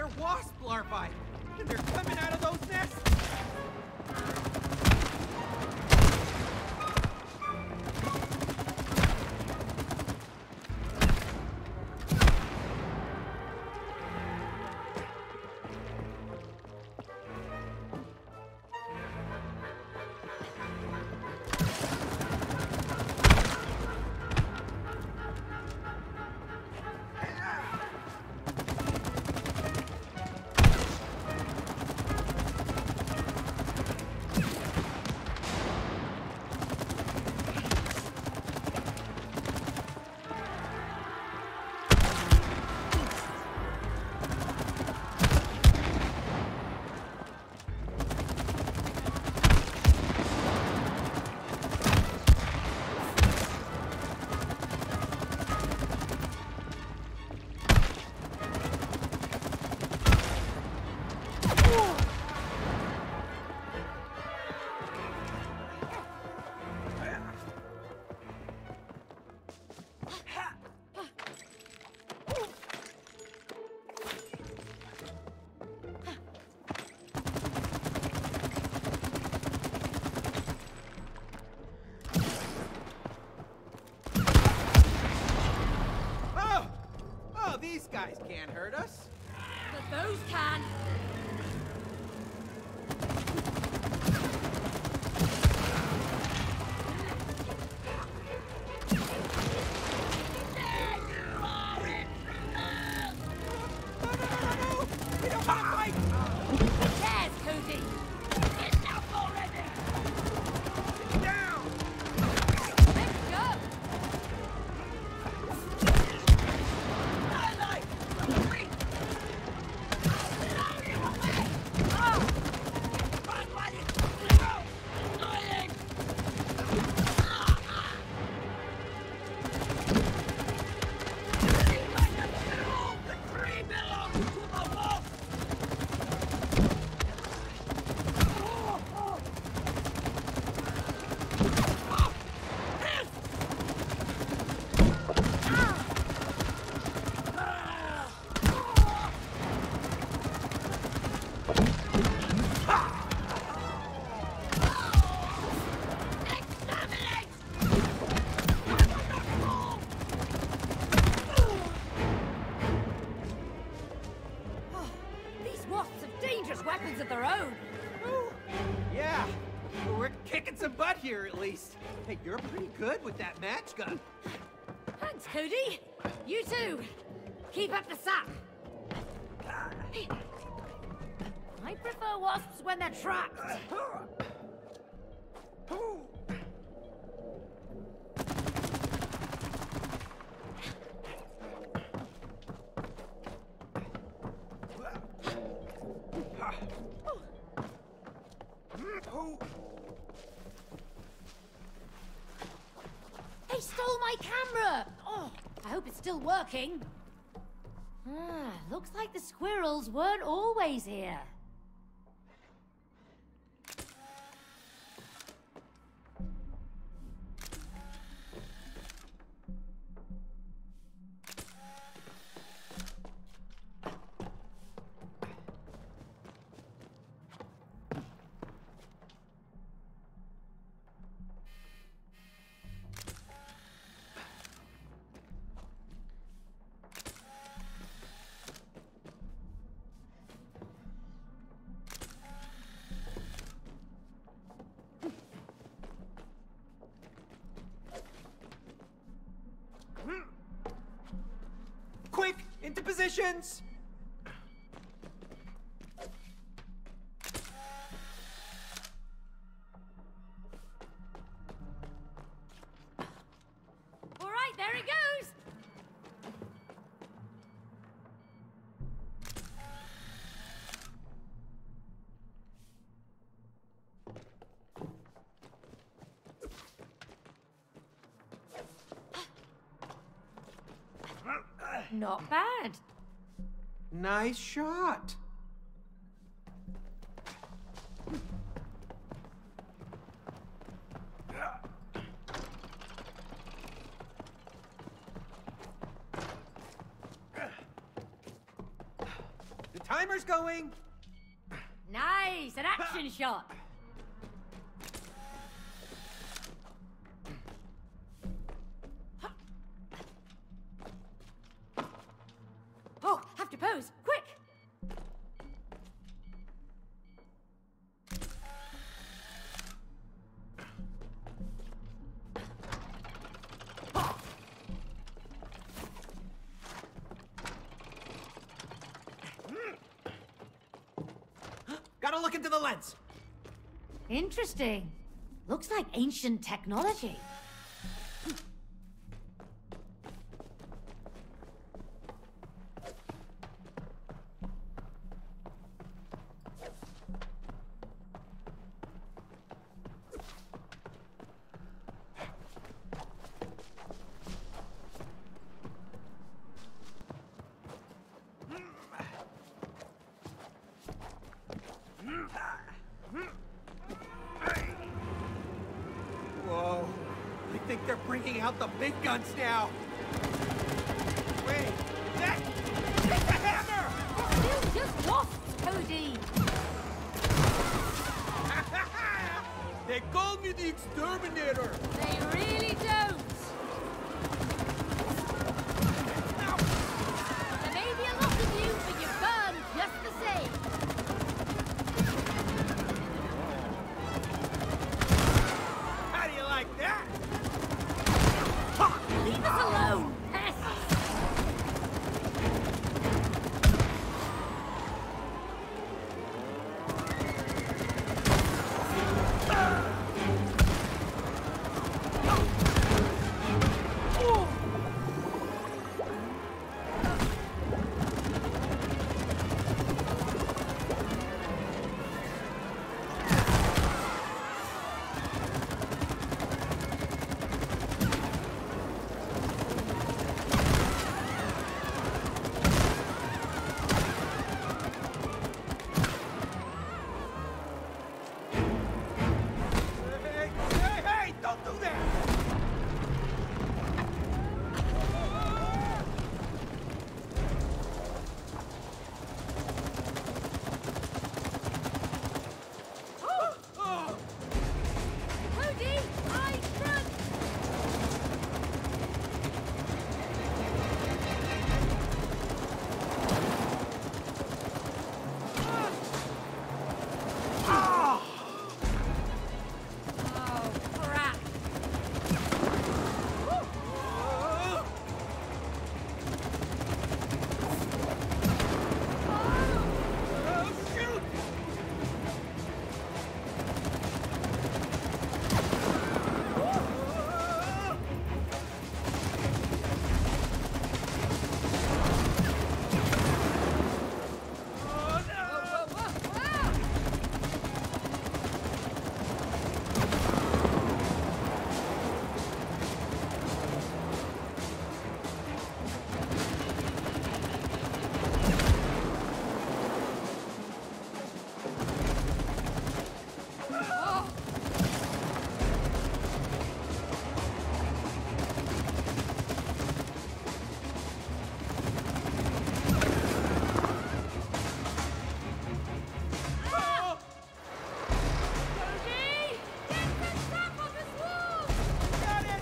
They're wasp larvae, and they're coming out of those nests. These guys can't hurt us. But those can. No! We don't want to fight! There's Cody! Enough already! Down! Let's go! Weapons of their own. Ooh, yeah, we're kicking some butt here at least. Hey, you're pretty good with that match gun. Thanks, Cody. You too. Keep up the sap. I prefer wasps when they're trapped. They stole my camera! Oh, I hope it's still working. Looks like the squirrels weren't always here. Quick, into positions! All right, there it goes! Not bad. Nice shot. Timer's going. Nice, an action shot. Oh, have to pose, quick. Gotta look into the lens. Interesting. Looks like ancient technology. Whoa. I think they're bringing out the big guns now. Wait, that... Take the hammer! You just lost, Cody. They called me the exterminator. They really don't. There may be a lot of you, but you burn just the same. How do you like that? Leave us alone, pests. Hey, don't do that! Cody, I front. Oh, crap. Oh, shoot! Oh, no! Oh! Cody, get the top of this wall. Got it!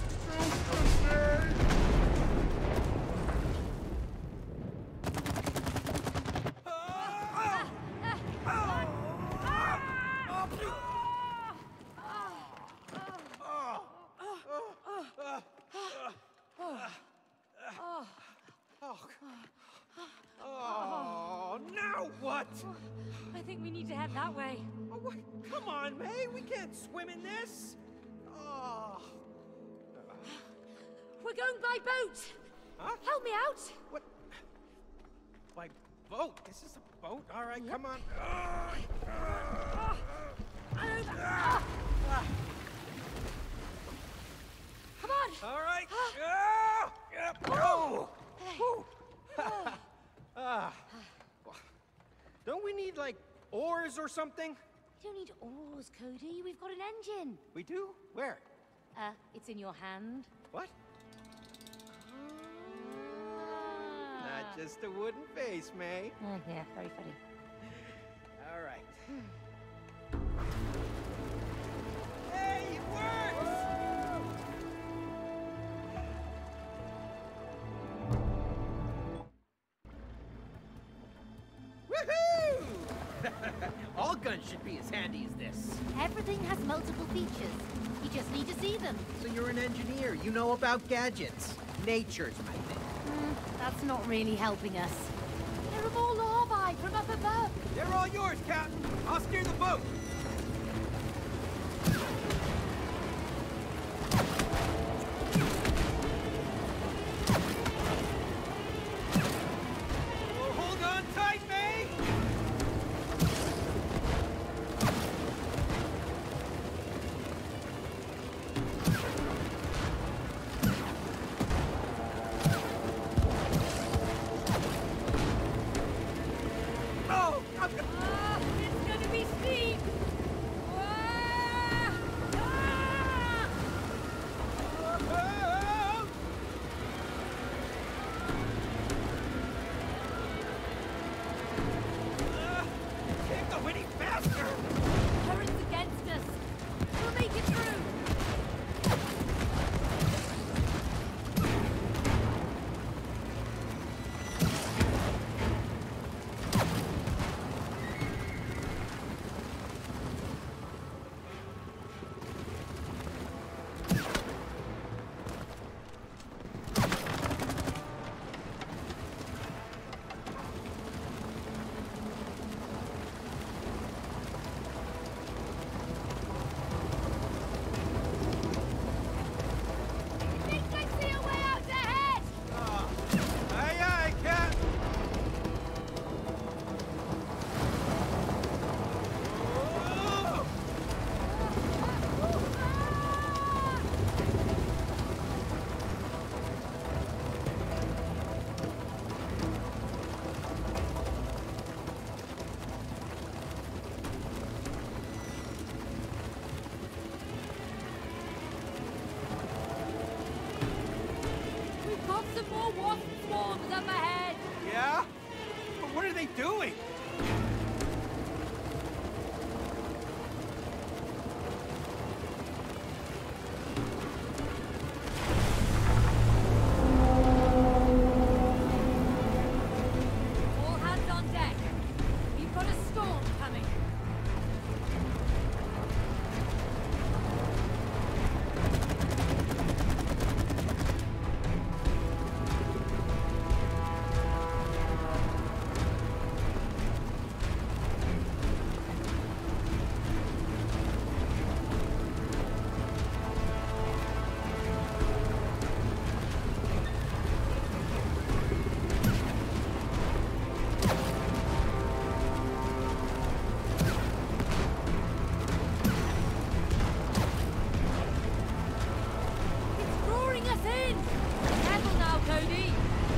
Oh, now what? I think we need to head that way. Oh, what? Come on, May. We can't swim in this. Oh. We're going by boat. Huh? Help me out. What? By boat? This is a boat? All right, come on. Come on. All right. Oh, yep. Oh. Whew. Don't we need, like, oars or something? We don't need oars, Cody. We've got an engine. We do? Where? It's in your hand. What? Just a wooden face, May. Yeah, very funny. All right. Hey, it works! Woohoo! All guns should be as handy as this. Everything has multiple features. You just need to see them. So you're an engineer. You know about gadgets. Nature's my thing. That's not really helping us. They're of all larvae from up above. They're all yours, Captain. I'll steer the boat. Oh, hold on tight, May! Oh, I'm gonna... It's gonna be steep. Ah! Ah! Oh! Can't go any faster! Current's against us. We'll make it through. I think I see a way out ahead. Aye, aye, Cap! Oh! We've got some more wasp swarms up ahead. Yeah? But what are they doing? All hands on deck. We've got a storm coming. It's drawing us in. Careful now, Cody.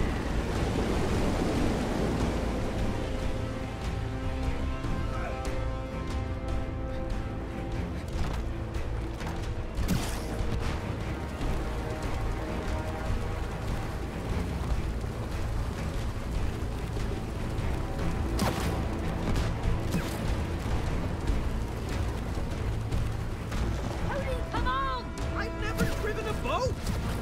Cody, come on. I've never driven a boat!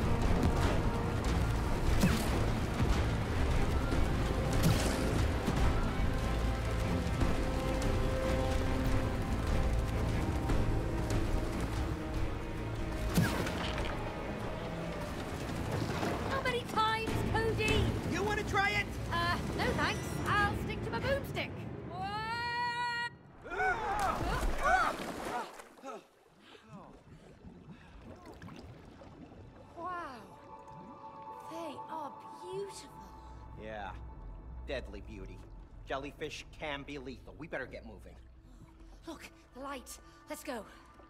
How many times, Cody? You want to try it? No thanks. I'll stick to my boomstick. Wow. They are beautiful. Yeah. Deadly beauty. Jellyfish can be lethal. We better get moving. Look, the light. Let's go.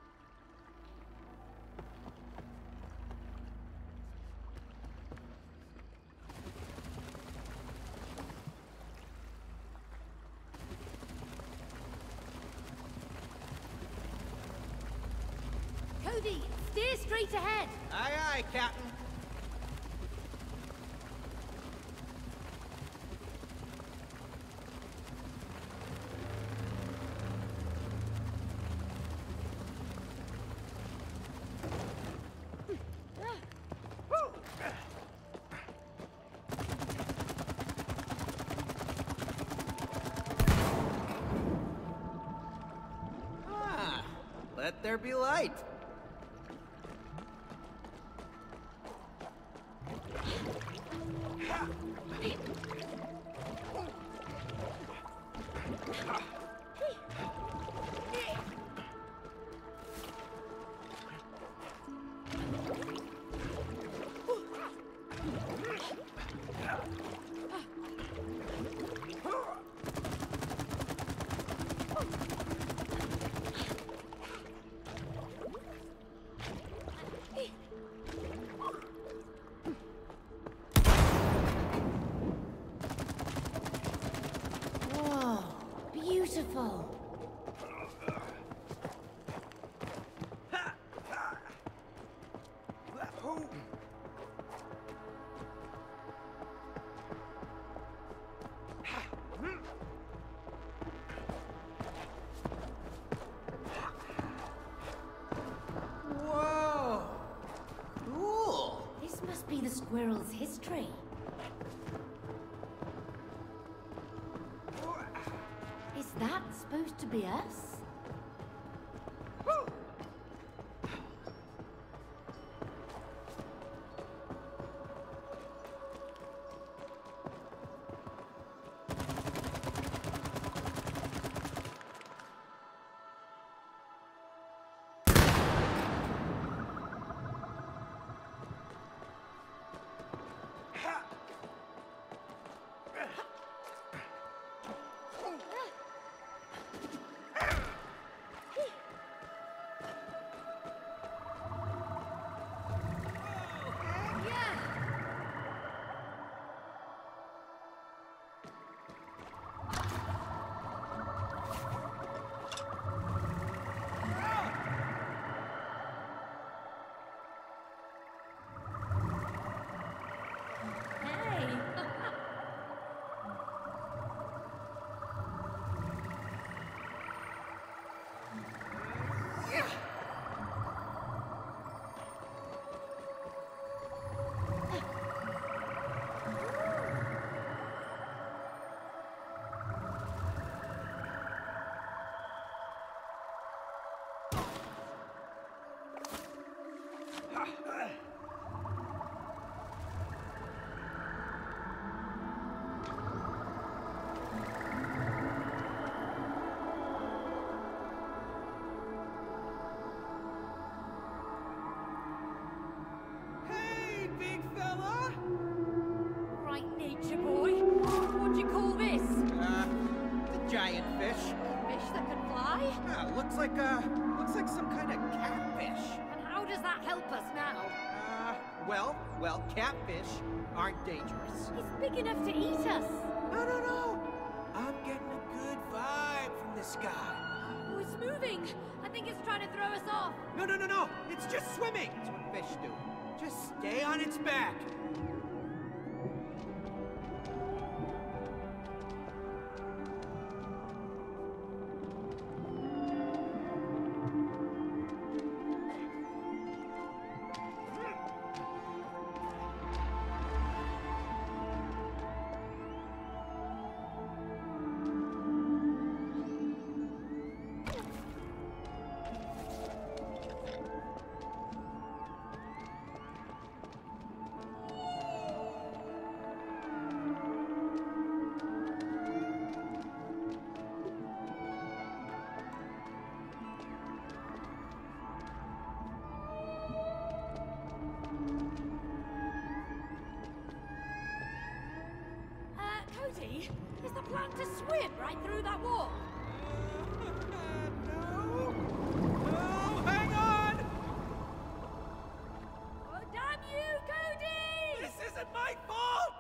Cody, steer straight ahead. Aye, aye, Captain. Let there be light. Whoa, beautiful. Whoa! Cool! This must be the squirrel's history. Is that supposed to be us? Hey, big fella! Right, nature boy. What do you call this? The giant fish. Fish that can fly? Looks like some kind of catfish. And how does that help us now? Well, catfish aren't dangerous. It's big enough to eat us. No. I'm getting a good vibe from this guy. Oh, it's moving. I think it's trying to throw us off. No. It's just swimming. That's what fish do. Just stay on its back. Cody, is the plan to swim right through that wall? No, hang on! Oh, damn you, Cody! This isn't my fault!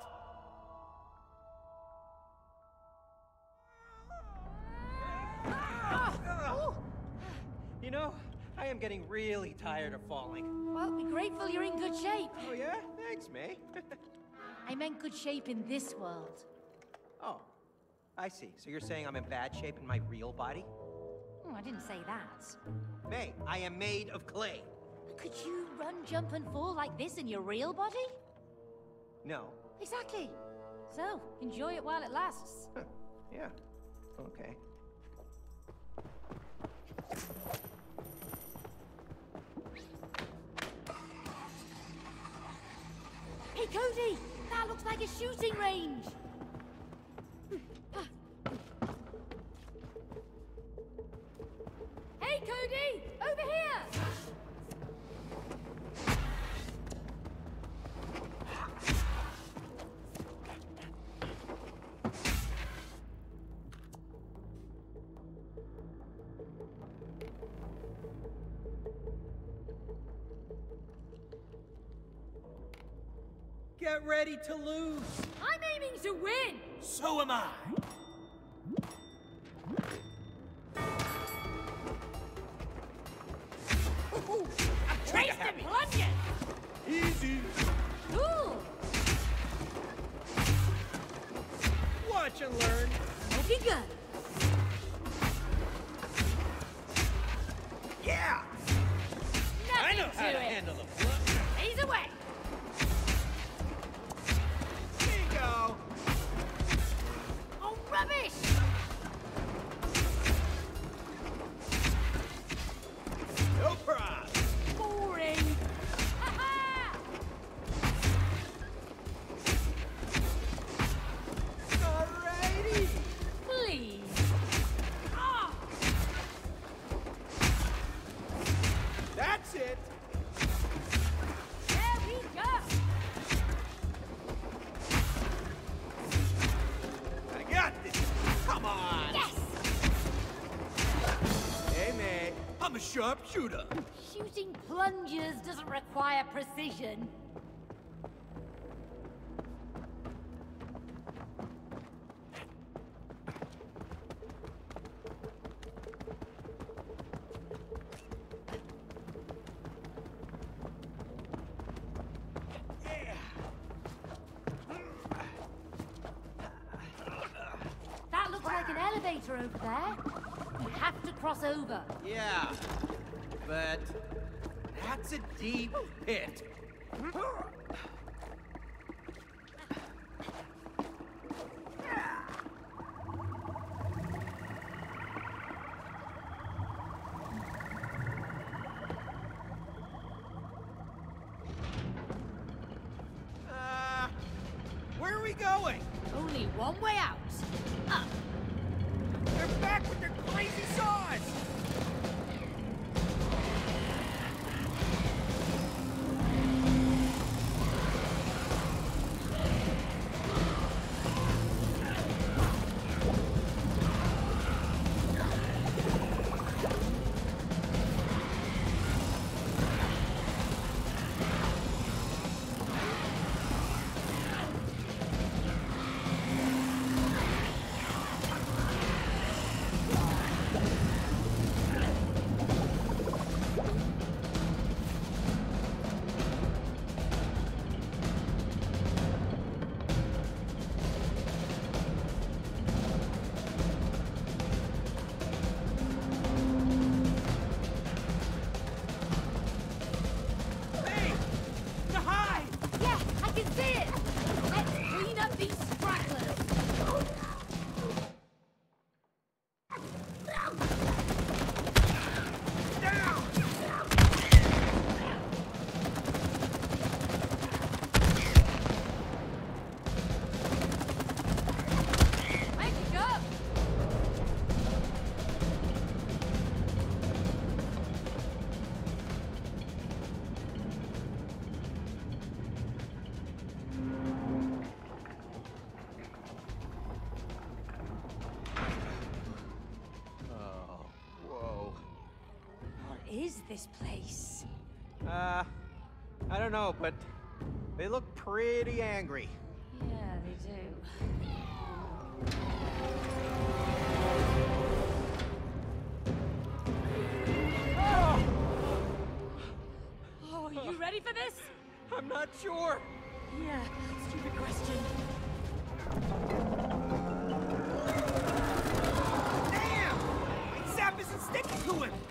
Oh. You know, I am getting really tired of falling. Well, be grateful you're in good shape. Oh yeah? Thanks, May. I meant good shape in this world. Oh, I see. So you're saying I'm in bad shape in my real body? Oh, I didn't say that. May, I am made of clay. Could you run, jump, and fall like this in your real body? No. Exactly. So, enjoy it while it lasts. Huh. Yeah. Okay. like a shooting range. Hey, Cody! Over here! Get ready to lose. I'm aiming to win! So am I. Race to plunge it! Easy. Cool! Watch and learn. Looking good. Yeah. Nothing I know how to it. handle the blood. He's away. There you go. Oh, rubbish! No problem. Boring. Ha-ha! Alrighty. Please. Ah! That's it. There we go. I got this. Come on. Yes! Hey, May. I'm a sharpshooter. Shooting plungers doesn't require precision. That looks like an elevator over there. You have to cross over. Yeah. But that's a deep pit. Where are we going? Only one way out. Up. They're back with their crazy saws! Hey! To hide! Yeah, I can see it. Let's clean up these stragglers. Down! Where'd you go? Oh, whoa. What is this place? I don't know, but they look pretty angry. Yeah, they do. Oh, are you ready for this? I'm not sure. Yeah, stupid question. Damn! My sap isn't sticking to him!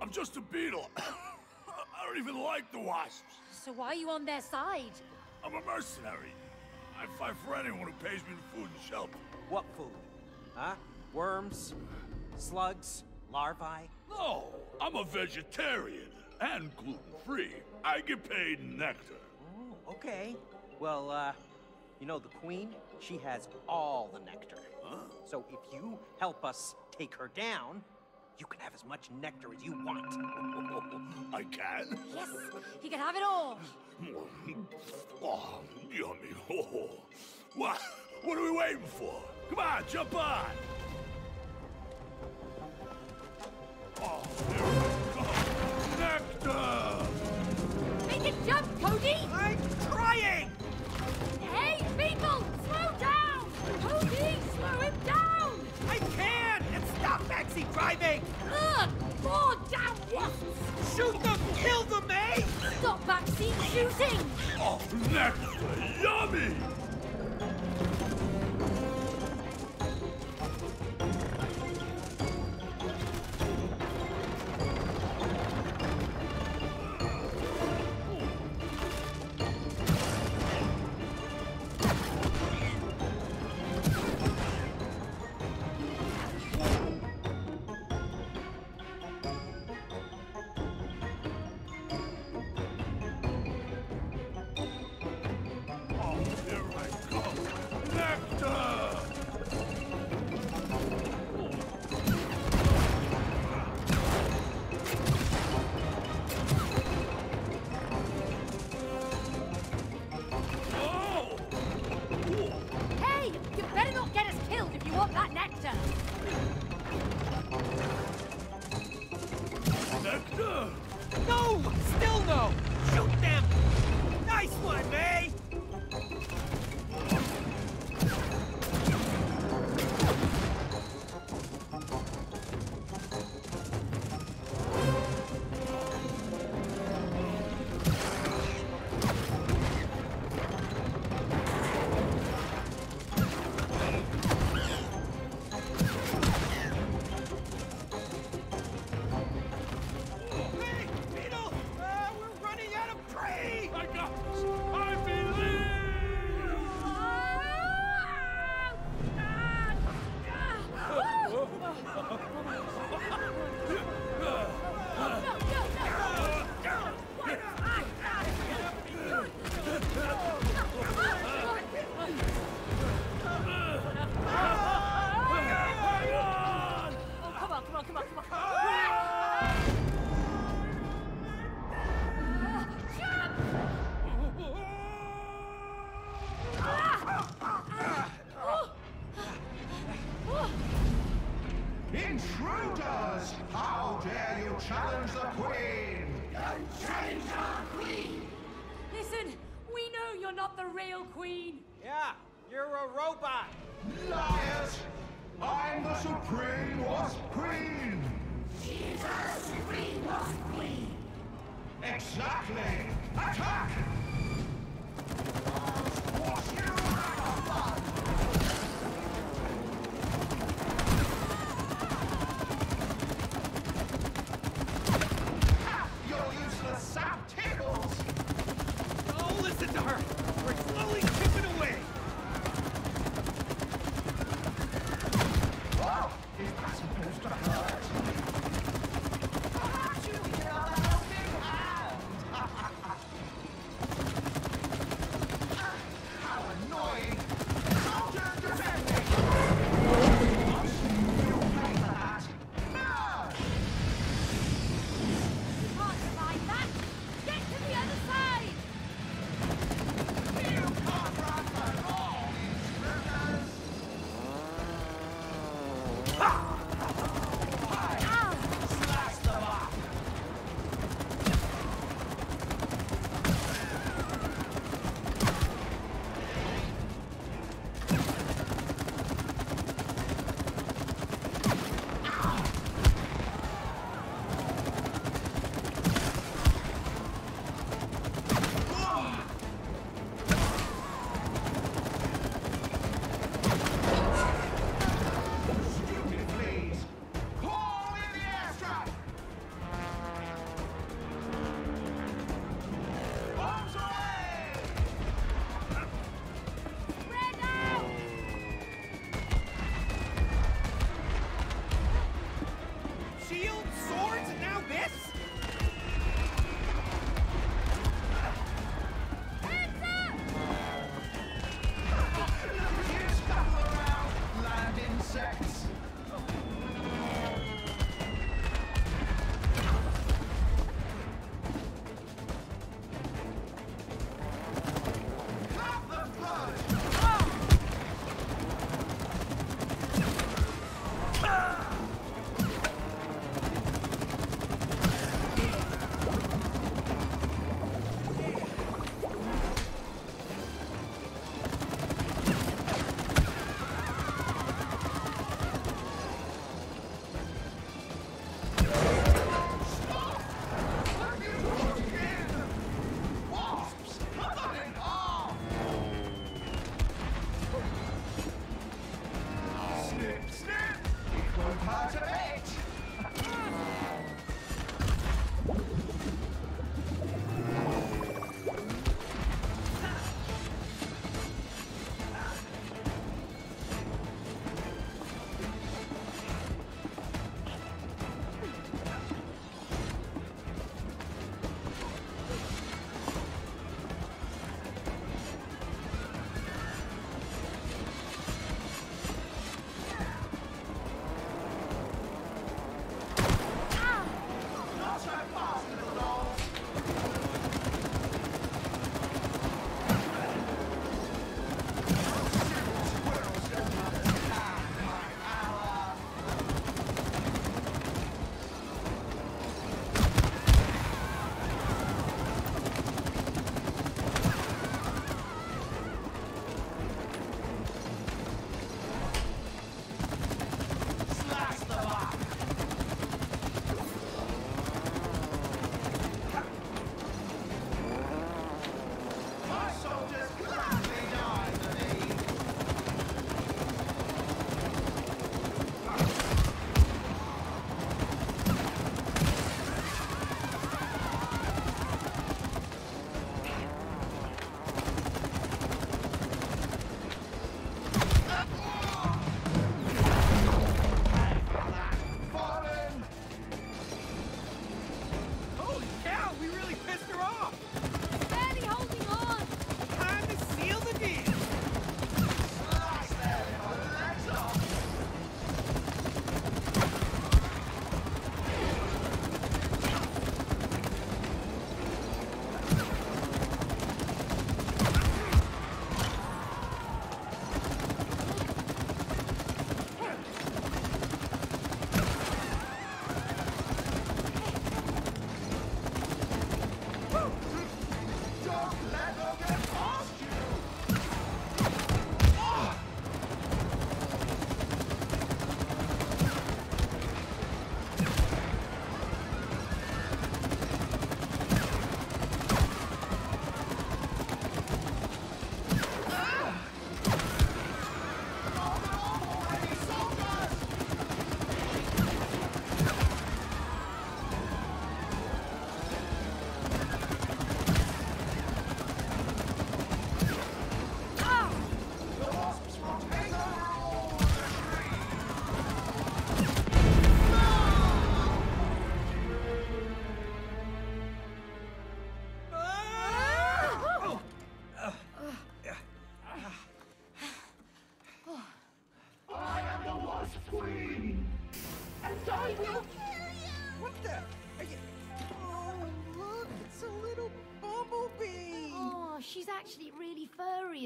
I'm just a beetle. I don't even like the wasps. So why are you on their side? I'm a mercenary. I fight for anyone who pays me the food and shelter. What food? Huh? Worms? Slugs? Larvae? No, I'm a vegetarian and gluten-free. I get paid in nectar. Oh, okay. Well, you know the queen? She has all the nectar. Huh? So if you help us take her down, you can have as much nectar as you want. I can? Yes, he can have it all. Oh, yummy. Oh. What are we waiting for? Come on, jump on! Oh, here we go. Nectar! Make it jump, Cody! I'm trying! Hey, people, slow down! Cody, slow him down! I can! And stop backseat driving! Ugh, more damn wasps! Shoot them! Kill them, May! Stop backseat shooting! Oh, nectar! Yummy! Hey, you better not get us killed if you want that nectar! Nectar? No! Still no! Shoot them! Nice one, May! Hey, Beetle! We're running out of prey! I got this! I believe! Come on! Intruders! How dare you challenge the Queen? Challenge our Queen! Listen, we know you're not the real queen. Yeah, you're a robot! Liars! I'm the Supreme Wasp Queen! She's a supreme wasp queen. Exactly! Attack! Squash you out! Your useless sap tickles! Don't listen to her! We're slowly chipping away! Oh, is that supposed to hurt? Perhaps you can have a helping hand!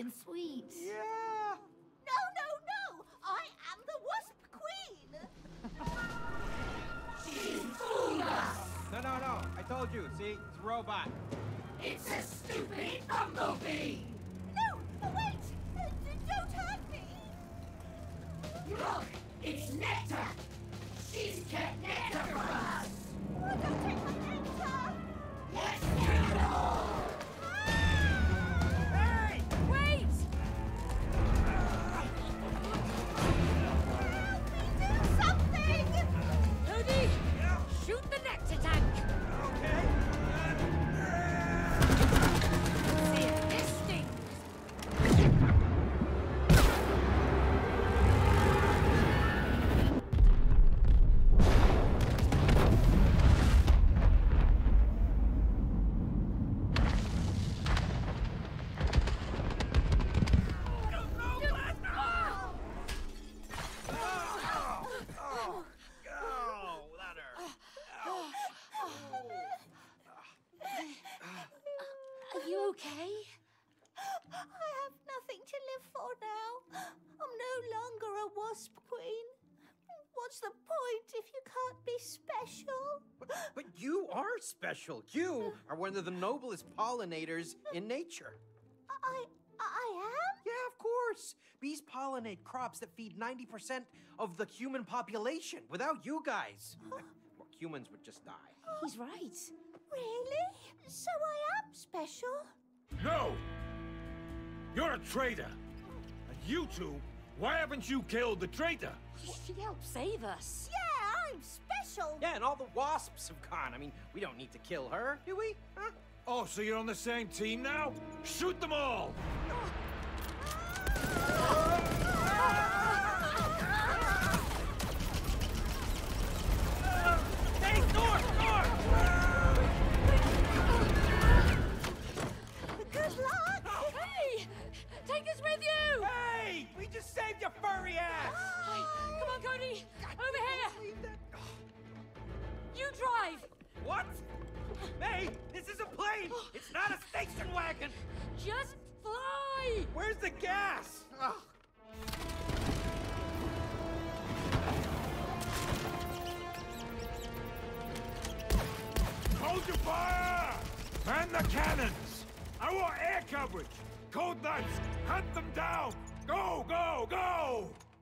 and sweet. Yeah. No, no, no! I am the Wasp Queen! She fooled us! No. I told you. See? It's a robot. It's a stupid bumblebee! No! Wait! Don't hurt me! Look! It's Nectar! She's kept nectar from us! Don't take my nectar! Let's kill it all! Hey! Wait! Do something! Cody, shoot the nectar tank. Okay. See if this stings. Oh, that hurt. Are you okay? I have nothing to live for now. I'm no longer a Wasp Queen. What's the point if you can't be special? But you are special. You are one of the noblest pollinators in nature. I am? Yeah, of course. Bees pollinate crops that feed 90% of the human population. Without you guys, well, humans would just die. He's right. Really? So I am special? No! You're a traitor! And you two, why haven't you killed the traitor? She helped save us. Yeah, I'm special. Yeah, and all the wasps have gone. I mean, we don't need to kill her, do we? Huh? Oh, so you're on the same team now? Shoot them all! Hey, north! Good luck. Hey! Take us with you! Hey! We just saved your furry ass! Come on, Cody! Over here! You drive! What? May, this is a plane! It's not a station wagon! Just fly! Where's the gas? Ugh. Hold your fire! Man the cannons! I want air coverage! Code nuts! Hunt them down! Go, go, go!